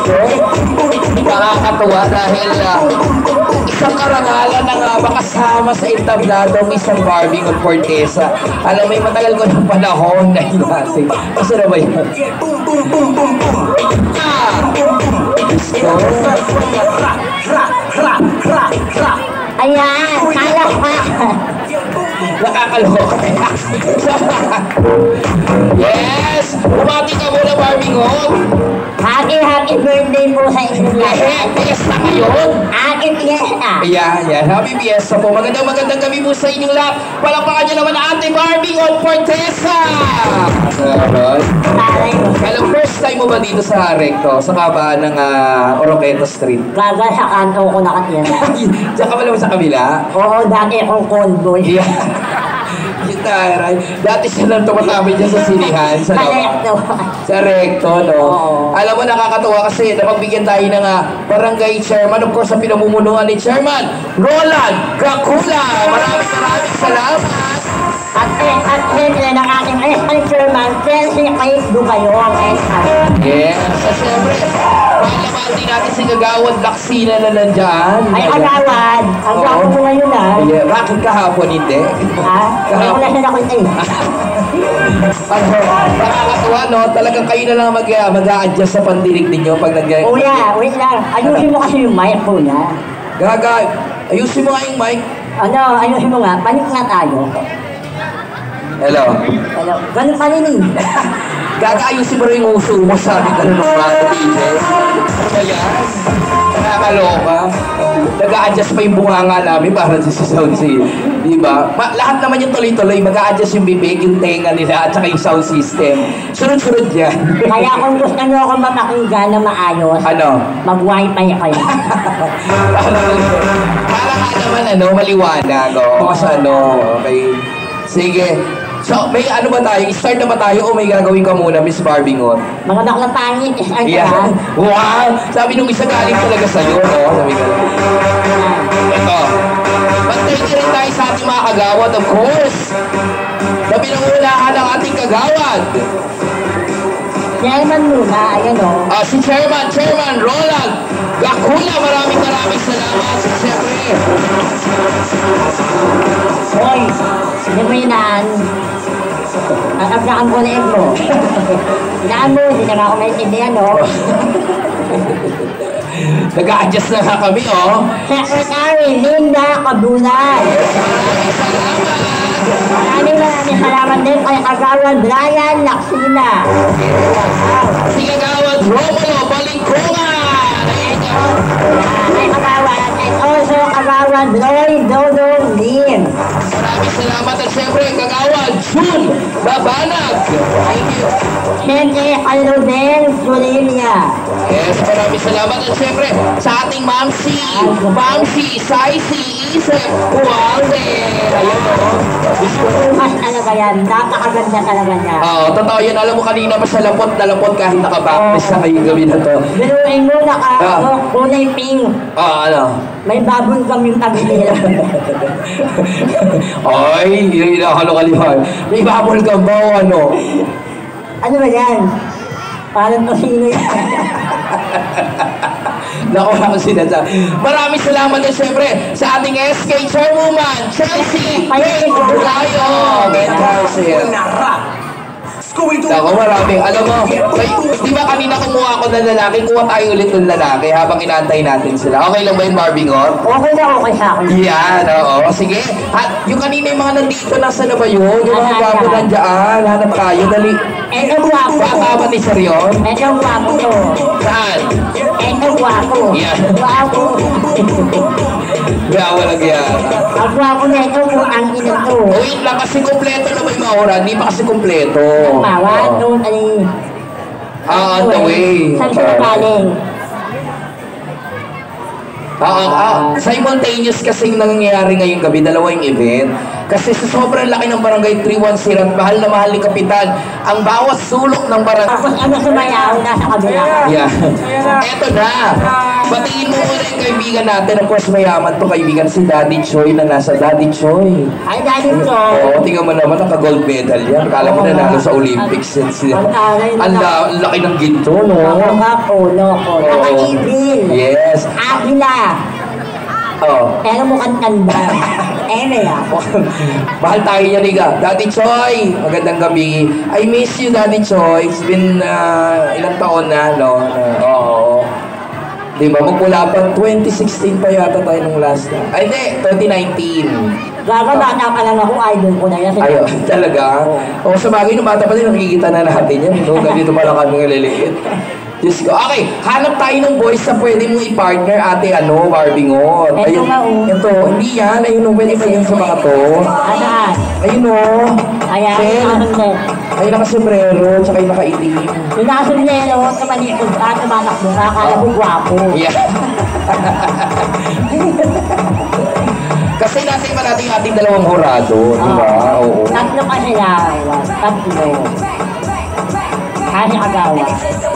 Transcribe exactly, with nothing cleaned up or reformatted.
Nakakatuwa dahil uh, isang karangalan na nga makasama sa entabladong isang Barbie ng Fortesa. Alam mo, may matagal ko ng panahon na hinati. Kasi na ba yan? Ah! Ayan, kala pa. Nakakaloka. Yes! Bumati ka muna, Barbie Ngon. Happy, happy birthday po sa inyo lahat. Fiesta ngayon. Happy fiesta. Ayan, ayan. Happy Fiesta po. Magandang magandang gabi po sa inyong lahat. Palakpakan niyo naman ang ating Barbie Ngon Fortesa. Alright. Alam, first time mo ba dito sa Recto? Sa kabaan ng uh, Oroqueta Street? Gaga sa kanto ko nakatira. Diyan ka ba naman sa kabila? Oo, dati akong convoy. Yeah. Yun tayo, right? Dati siya lang tumatabi dyan sa sinihan. Sa, Sa Recto. sa Recto, no? Oo. Alam mo, nakakatuwa kasi napagbigyan tayo ng uh, barangay chairman. Of course, sa pinamumunuan ni Chairman Roland Gacula. Maraming maraming salamat. At, at siyempre ng ating Espan Chairman, Chelsea Kate Dubayong, Espan. Yes. So, siyempre, mahal din natin si Gagawad Laksina na nandyan. Ay, agawad. Ang gwapo mo ngayon, ha? Yeah. Bakit kahapon hindi? Ha? Ay, wala siya nakunti. Ano, nakakatuwa, no? Talagang kayo na lang mag, uh, mag-a-adjust sa pandinig ninyo pag nag- Kuya, wait lang. Ayusin mo kasi yung mic, kuya. Gaga, ayusin mo nga yung mic. Ano, ayusin mo nga. Panik nga tayo. Hello. Ano, ganun pa rin eh. Gaga, ayusin mo rin yung uso mo, sabi ka ng mga tinis. Ano ba yan? Nakakaloka. Nag-a-adjust pa yung bunganga namin para sa sound system. Di ba? Ma lahat naman yung tuloy-tuloy, mag-a-adjust yung bibig, yung tenga nila, at saka yung sound system. Sunod-sunod yan. Kaya kung gusto nyo akong mapakinggan na maayos, Ano? mag-wifi kayo. Para ka naman, ano, maliwanag. O, kasi ano, okay. Sige. So, may ano ba tayo? Start na ba tayo o may gagawin ka muna, Miss Barbie Ngon? Mga baklang pangit, is ang Yeah. ka. Wow! Sabi nung isa galing talaga sa'yo, no? Sabi ka lang. Ito. Bantay ka rin tayo sa ating mga kagawad, of course. Na pinangunahan ng ating kagawad. Chairman muna, ayan o. Ah, si Chairman, Chairman Roland Gacula, maraming maraming salamat. Siyempre. Hoy, hindi mo inaan. Ang ablakan ko na egg mo. Inaan mo, hindi na nga ako maintindihan, no? Nag-a-adjust na nga kami, oh. Secretary Linda Cabulan. Maraming salamat. Maraming maraming salamat din kay Kagawan Brian Laksina. Si Kagawad Romulo Balingkungan. Kay Kagawan and also Kagawan Roy Dodong Lim. Maraming salamat at siyempre Kagawad Jun Babanag. Thank you. Siyempre kay Rodel Julilia. Yes, maraming salamat at siyempre sa ating Mamsi, Mamsi, Saisi, Isep, Uwalde. Ayun o. Mas talaga yan, napakaganda talaga niya. Oo, totoo yan. Alam mo kanina pa sa lapot na lapot kahit nakabaptis na kayong gabi na to. Biruin mo naka Ah. oh, kulay pink. Oo, ano? May baboy kaming tagilira. Ay, hindi na halo-kalihan. May babol ka ba o ano? Ano ba yan? Parang tosino yan. Naku, ako sinasabi. Maraming salamat din siyempre sa ating S K Chairwoman, Chelsea. Ay, Tayo. Naku, maraming. Alam mo, may, di ba kanina kumuha ako ng lalaki, kuha tayo ulit ng lalaki habang inaantay natin sila. Okay lang ba yung Barbie Ngon? Okay na okay sa akin. Yan, oo. Sige. At yung kanina yung mga nandito, nasa na ba yun? Yung mga gwapo nandiyan. Hanap tayo. Dali. Eto guwapo. Kasama ni Serion? Eto guwapo to. Saan? Eto guwapo. Yan. Guwapo. Gawa lang yan. Ang guwapo na ito kung ang ina to. Wait lang, kasi kompleto na ba yung mga oras? Hindi pa kasi kompleto. Mawan, doon, ano Ah, on the way. Saan siya galing? Oo, ah, simultaneous kasi yung nangyayari ngayong gabi, dalawa yung event. Kasi sa sobrang laki ng barangay three one zero at mahal na mahal ni Kapitan, ang bawat sulok ng barangay. Tapos ano sumayaw, nasa kabila. Yeah. Eto na. Batiin mo muna yung kaibigan natin. Of course, mayaman to kaibigan si Daddy Choi na nasa Daddy Choi. Ay, dahil ito. Oo, tingnan mo naman, naka-gold medal yan. Kala mo nanalo sa Olympics yan siya. Ang la- ang laki ng ginto, no? Ako nga po, no ko. Oo. Naka-ibil. Yes. Akila. Oh. Pero mukhang tanda. Eh, na Mahal tayo niya, Liga. Daddy Choi, magandang gabi. I miss you, Daddy Choi. It's been uh, ilang taon na, no? Uh, oo. Di ba? Magmula pa, twenty sixteen pa yata tayo nung last na. Ay, hindi, twenty nineteen. Gaga, bata pa lang ako, idol ko na yan. Ayo, talaga. O, sa bagay, nung bata pa din, nakikita na natin yan. No? Ganito pa lang kami ngaliliit. Diyos ko. Okay, hanap tayo ng boys na pwede mong i-partner, ate, ano, Barbie Ngot. Ito Ayun, nga, oh. ito, hindi yan. Ayun, oh, pwede ba yun sa mga to? Ayan. Ayun, oh. Ayan, Sir. yung nakasunod. Ayun, naka-sombrero, tsaka yung nakaitim. Yung nakasunod, sa malikod ka, tumatakbo ka, kala mo gwapo. Yeah. Kasi nasa iba natin yung ating dalawang horado, di ba? Oo. Tatlo kasi na, tatlo. Kasi agawa.